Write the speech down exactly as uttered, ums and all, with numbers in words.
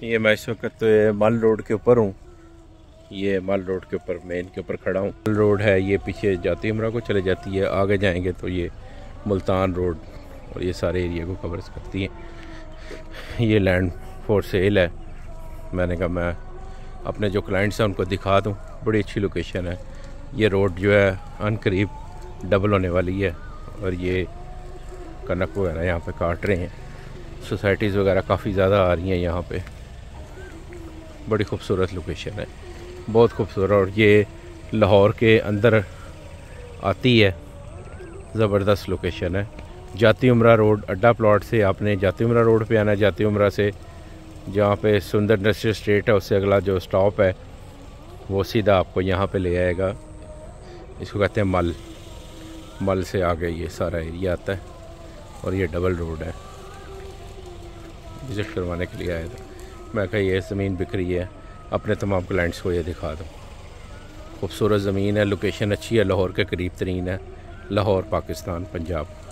ये मैं इस वक्त तो ये मल रोड के ऊपर हूँ। ये मल रोड के ऊपर मेन के ऊपर खड़ा हूँ। मल रोड है, ये पीछे जाती उमरा को चले जाती है। आगे जाएंगे तो ये मुल्तान रोड और ये सारे एरिया को कवर करती है। ये लैंड फॉर सेल है। मैंने कहा मैं अपने जो क्लाइंट्स हैं उनको दिखा दूँ। बड़ी अच्छी लोकेशन है। ये रोड जो है अनकरीब डबल होने वाली है और ये कनक वगैरह यहाँ पे काट रहे हैं। सोसाइटीज़ वगैरह काफ़ी ज़्यादा आ रही हैं यहाँ पे। बड़ी खूबसूरत लोकेशन है, बहुत खूबसूरत। और ये लाहौर के अंदर आती है, ज़बरदस्त लोकेशन है। जाती उमरा रोड अड्डा प्लॉट से आपने जाती उमरा रोड पे आना। जाती उमरा से जहाँ पे सुंदर इंडस्ट्रियल स्टेट है उससे अगला जो स्टॉप है वो सीधा आपको यहाँ पे ले आएगा। इसको कहते हैं मल। मल से आगे ये सारा एरिया आता है और ये डबल रोड है। विज़िट करवाने के लिए आया था। मैं कहा ये ज़मीन बिक रही है, अपने तमाम क्लाइंट्स को ये दिखा दूँ। खूबसूरत ज़मीन है, लोकेशन अच्छी है, लाहौर के करीब तरीन है। लाहौर, पाकिस्तान, पंजाब।